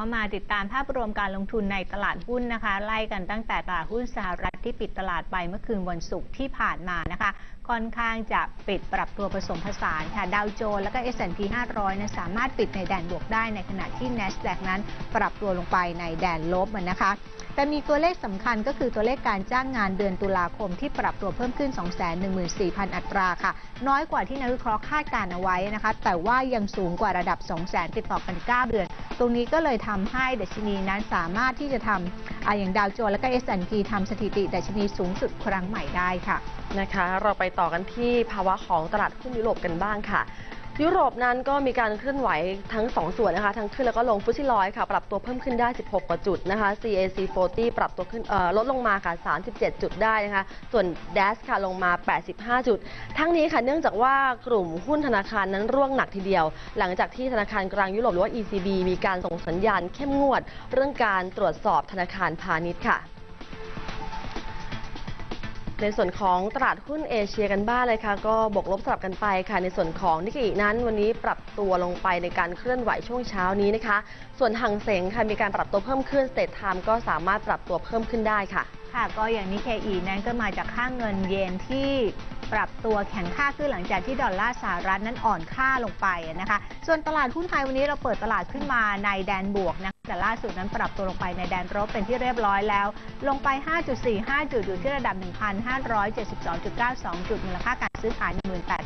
เข้ามาติดตามภาพรวมการลงทุนในตลาดหุ้นนะคะไล่กันตั้งแต่ตลาดหุ้นสหรัฐที่ปิดตลาดไปเมื่อคืนวันศุกร์ที่ผ่านมานะคะค่อนข้างจะปิดปรับตัวผสมผสานค่ะดาวโจนส์และก็ S&P 500นั้นสามารถปิดในแดนบวกได้ในขณะที่ NASDAQ นั้นปรับตัวลงไปในแดนลบนะคะแต่มีตัวเลขสำคัญก็คือตัวเลขการจ้างงานเดือนตุลาคมที่ปรับตัวเพิ่มขึ้น 214,000 อัตราค่ะน้อยกว่าที่นักวิเคราะห์คาดการเอาไว้นะคะแต่ว่ายังสูงกว่าระดับ 200,000 ติดต่อกัน 9 เดือนตรงนี้ก็เลยทำให้ดัชนีนั้นสามารถที่จะทำอย่างดาวโจนส์และก็ S&P ทำสถิติดัชนีสูงสุดครั้งใหม่ได้ค่ะนะคะเราไปต่อกันที่ภาวะของตลาดหุ้นยุโรปกันบ้างค่ะยุโรปนั้นก็มีการเคลื่อนไหวทั้ง2ส่วนนะคะทั้งขึ้นแล้วก็ลงฟุตซี่100ค่ะปรับตัวเพิ่มขึ้นได้16กว่าจุดนะคะ CAC 40ปรับตัวขึ้นลดลงมาค่ะ37จุดได้นะคะส่วน DAX ค่ะลงมา85จุดทั้งนี้ค่ะเนื่องจากว่ากลุ่มหุ้นธนาคารนั้นร่วงหนักทีเดียวหลังจากที่ธนาคารกลางยุโรปหรือว่า ECB มีการส่งสัญญาณเข้มงวดเรื่องการตรวจสอบธนาคารพาณิชย์ค่ะในส่วนของตลาดหุ้นเอเชียกันบ้างเลยค่ะก็บวกลบสลับกันไปค่ะในส่วนของนิกเกอินั้นวันนี้ปรับตัวลงไปในการเคลื่อนไหวช่วงเช้านี้นะคะส่วนหังเส็งค่ะมีการปรับตัวเพิ่มขึ้นสเตทไทม์ก็สามารถปรับตัวเพิ่มขึ้นได้ค่ะค่ะก็อย่างนิกเกอินั้นก็มาจากค่าเงินเยนที่ปรับตัวแข็งค่าขึ้นหลังจากที่ดอลลาร์สหรัฐนั้นอ่อนค่าลงไปนะคะส่วนตลาดหุ้นไทยวันนี้เราเปิดตลาดขึ้นมาในแดนบวกนะแต่ล่าสุดนั้นปรับตัวลงไปในแดนลบเป็นที่เรียบร้อยแล้วลงไป 5.45 จุดอยู่ที่ระดับ 1,572.92 จุดมูลค่าการซื้อขาย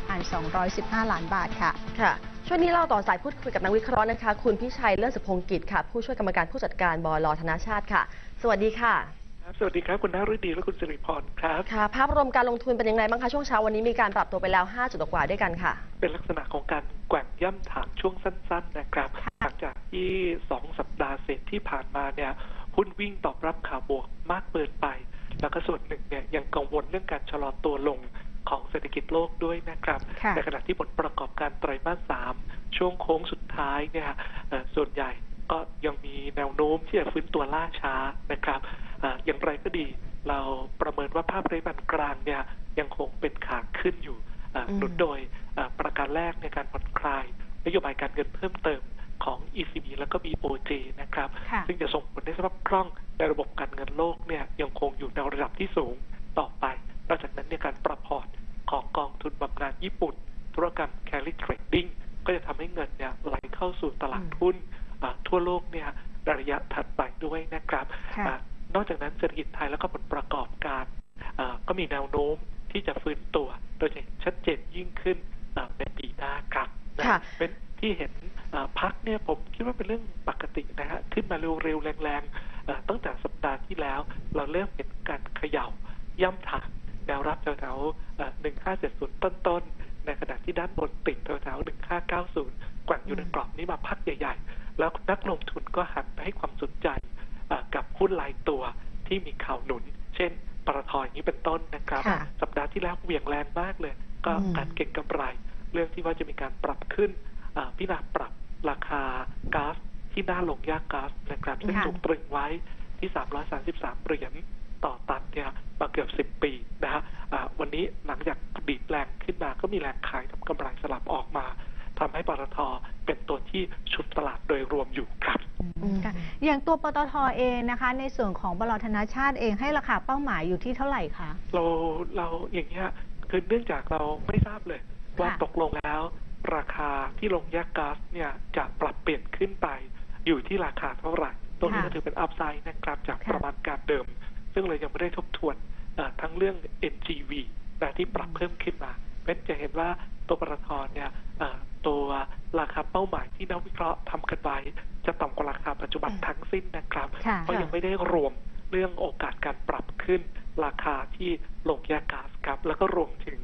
18,215 ล้านบาทค่ะค่ะช่วงนี้เราต่อสายพูดคุยกับนักวิเคราะห์นะคะคุณพิชัยเลิศสุพงศ์กิจค่ะผู้ช่วยกรรมการผู้จัดการบล.ธนชาติค่ะสวัสดีค่ะสวัสดีครับคุณนฤดีและคุณสิริพรครับค่ะภาพรวมการลงทุนเป็นยังไงบ้างคะช่วงเช้าวันนี้มีการปรับตัวไปแล้ว5จุดกว่าด้วยกันค่ะเป็นลักษณะของการแกว่งย่ำถางช่วงสั้นๆนะครับหลังจากที่2สัปดาห์เศษที่ผ่านมาเนี่ยหุ้นวิ่งตอบรับข่าวบวกมากเกินไปแล้วก็ส่วนหนึ่งเนี่ยยังกังวลเรื่องการชะลอตัวลงของเศรษฐกิจโลกด้วยนะครับในขณะที่ผลประกอบการไตรมาส3ช่วงโค้งสุดท้ายเนี่ยส่วนใหญ่ก็ยังมีแนวโน้มที่จะฟื้นตัวล่าช้านะครับอย่างไรก็ดีเราประเมินว่าภาพระยะกลางเนี่ยยังคงเป็นขาขึ้นอยู่หนุนโดยประการแรกในการผ่อนคลายนโยบายการเงินเพิ่มเติมของ ECB แล้วก็ BOJ นะครับซึ่งจะส่งผลให้สภาพคล่องในระบบการเงินโลกเนี่ยยังคงอยู่ในระดับที่สูงต่อไปนอกจากนั้นในการปรับพอร์ตของกองทุนบำนาญญี่ปุ่นธุรกรรม carry trading ก็จะทำให้เงินเนี่ยไหลเข้าสู่ตลาดหุ้นทั่วโลกเนี่ยระยะถัดไปด้วยนะครับนอกจากนั้นเศรษฐกิจไทยแล้วก็ผลประกอบการก็มีแนวโน้มที่จะฟื้นตัวโดยชัดเจนยิ่งขึ้นในปีหน้าครับเป็นที่เห็นพักเนี่ยผมคิดว่าเป็นเรื่องปกตินะฮะขึ้นมาเร็วๆแรงๆตั้งแต่สัปดาห์ที่แล้วเราเริ่มเห็นการเขย่าย่ำถางแนวรับแถวๆ1570ต้นๆในขณะที่ด้านบนติดแถวๆ1590แกว่งอยู่ในกรอบนี้มาพักใหญ่ๆแล้วนักลงทุนก็หันไปให้ความสนใจกับหุ้นรายตัวที่มีข่าวหนุนเช่นปตท.อย่างนี้เป็นต้นนะครับสัปดาห์ที่แล้วเหวี่ยงแรงมากเลยก็การเก็งกำไรเรื่องที่ว่าจะมีการปรับขึ้นพิจารณาปรับราคาก๊าซที่หน้าโรงย่างก๊าซนะครับซึ่งถูกตรึงไว้ที่333เหรียญต่อตันเนี่ยมาเกือบ10 ปีนะฮะวันนี้หลังจากดีดแรงขึ้นมาก็มีแรงขายทำกำไรสลับออกมาทำให้ปตท.เป็นตัวที่ชุดตลาดโดยรวมอยู่ครับอย่างตัวปตท.เองนะคะในส่วนของบล.ธนชาติเองให้ราคาเป้าหมายอยู่ที่เท่าไหร่คะเราอย่างเงี้ยคือเนื่องจากเราไม่ทราบเลยว่าตกลงแล้วราคาที่ลงแยกก๊าซเนี่ยจะปรับเปลี่ยนขึ้นไปอยู่ที่ราคาเท่าไหร่ตรงนี้ถือเป็นอัพไซด์นะครับจากประมาณการเดิมซึ่งเรายังไม่ได้ทบทวนทั้งเรื่อง NGV ที่ปรับเพิ่มขึ้นมาเป็นจะเห็นว่าตัวปตท.เนี่ยตัวราคาเป้าหมายที่นักวิเคราะห์ทำกันไว้จะต่ำกว่าราคาปัจจุบันทั้งสิ้นนะครับเพราะยังไม่ได้รวมเรื่องโอกาสการปรับขึ้นราคาที่ลงแยกก๊าซครับแล้วก็รวมถึง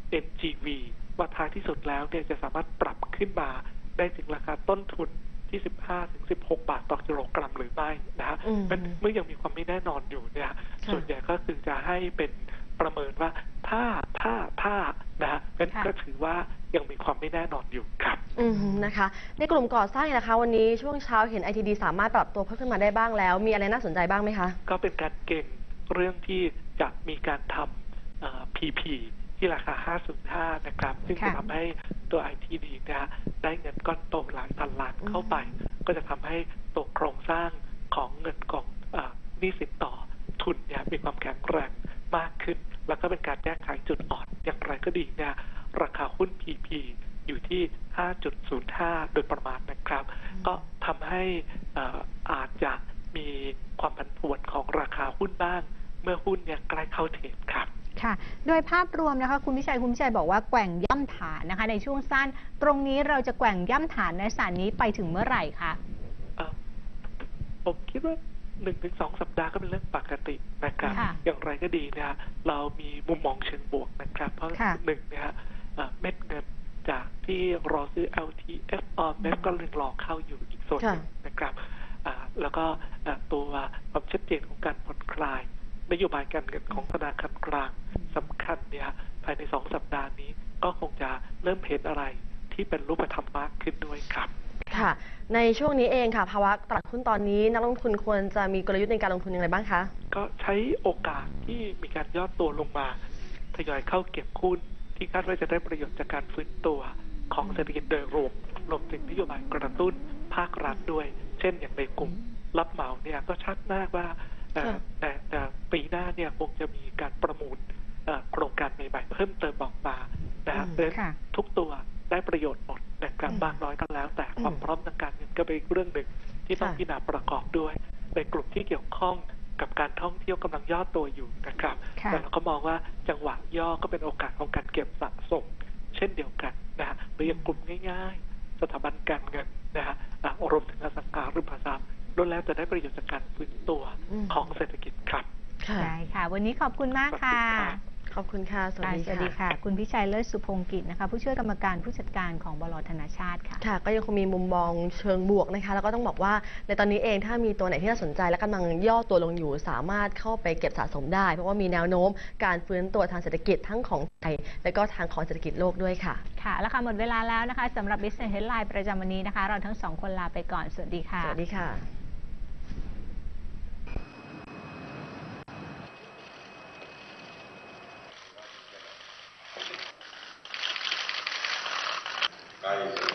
NGV ว่าท้ายที่สุดแล้วเนี่ยจะสามารถปรับขึ้นมาได้ถึงราคาต้นทุนที่15-16 บาทต่อกิโลกรัมหรือไม่นะฮะเป็นเมื่อยังมีความไม่แน่นอนอยู่เนี่ยส่วนใหญ่ก็คือจะให้เป็นประเมินว่าถ้านะฮะเป็นก็ถือว่ายังมีความไม่แน่นอนอยู่ครับนะคะในกลุ่มก่อสร้างนะคะวันนี้ช่วงเช้าเห็น ITD สามารถปรับตัวเพิ่มขึ้นมาได้บ้างแล้วมีอะไรน่าสนใจบ้างไหมคะก็เป็นการเก่งเรื่องที่จะมีการทำPP ที่ราคา505นะครับซึ่งจะทำให้ตัว ITD นะได้เงินก้อนโตหลายพันล้านเข้าไปก็จะทำให้ตัวโครงสร้างของเงินกองหนี้สินต่อทุนเนี่ยมีความแข็งแรงมากขึ้นแล้วก็เป็นการแก้ไขจุดอ่อนอย่างไรก็ดีเนี่ยราคาหุ้น PP อยู่ที่ 5.05 โดยประมาณนะครับก็ทำให้อาจจะมีความผันผวนของราคาหุ้นบ้างเมื่อหุ้นเนี่ยใกล้เข้าเทรดครับค่ะโดยภาพรวมนะคะคุณพิชัยบอกว่าแกว่งย่ำฐานนะคะในช่วงสั้นตรงนี้เราจะแกว่งย่ำฐานในสถานนี้ไปถึงเมื่อไหร่คะผมคิดว่า 1-2 สัปดาห์ก็เป็นเรื่องปกตินะครับอย่างไรก็ดีเนี่ยเรามีมุมมองเชิงบวกนะครับเพราะหนึ่งเนี่ยเม็ดเงินจากที่รอซื้อ LTF OMF ก็ยังรอเข้าอยู่อีกส่วนหนึ่งนะครับแล้วก็ตัวความชัดเจนของการผ่อนคลายนโยบายการเงินของธนาคารกลางสำคัญเนี่ยภายใน2 สัปดาห์นี้ก็คงจะเริ่มเห็นอะไรที่เป็นรูปธรรมมากขึ้นด้วยครับค่ะในช่วงนี้เองค่ะภาวะตลาดหุ้นตอนนี้นักลงทุนควรจะมีกลยุทธ์ในการลงทุนอย่างไรบ้างคะก็ใช้โอกาสที่มีการย่อตัวลงมาทยอยเข้าเก็บหุ้นที่คาดว่าจะได้ประโยชน์จากการฟื้นตัวของเศรษฐกิจโดยรวมถึงนโยบายกระตุ้นภาครัฐด้วยเช่นอย่างในกลุ่มรับเหมาเนี่ยก็ชัดมากว่าแต่ปีหน้าเนี่ยคงจะมีการประมูลโครงการใหม่ๆเพิ่มเติมออกมานะครับเพราะฉะนั้นทุกตัวได้ประโยชน์หมดนะครับมากน้อยก็แล้วแต่ความพร้อมทางการเงินก็เป็นเรื่องหนึ่งที่ต้องพิจารณาประกอบด้วยในกลุ่มที่เกี่ยวข้องกับการท่องเที่ยวกำลังย่อตัวอยู่นะครับแต่เราก็มองว่าจังหวะย่อก็เป็นโอกาสของการเก็บสะสมเช่นเดียวกันนะฮะหรืออย่างกลุ่มง่ายๆสถาบันการเงินนะฮะรวมถึงอสังหาริมทรัพย์ล้วนแล้วจะได้ประโยชน์จากการฟื้นตัวของเศรษฐกิจครับได้ค่ะวันนี้ขอบคุณมากค่ะขอบคุณค่ะสวัสดีค่ะคุณพิชัยเลิศสุพงกิจนะคะผู้ช่วยกรรมการผู้จัดการของบล.ธนาชาติค่ะค่ะก็ยังคงมีมุมมองเชิงบวกนะคะแล้วก็ต้องบอกว่าในตอนนี้เองถ้ามีตัวไหนที่น่าสนใจและกำลังย่อตัวลงอยู่สามารถเข้าไปเก็บสะสมได้เพราะว่ามีแนวโน้มการฟื้นตัวทางเศรษฐกิจทั้งของไทยและก็ทางของเศรษฐกิจโลกด้วยค่ะค่ะแล้วค่ะหมดเวลาแล้วนะคะสำหรับ Business Headline ประจำวันนี้นะคะเราทั้ง2 คนลาไปก่อนสวัสดีค่ะสวัสดีค่ะ Aí,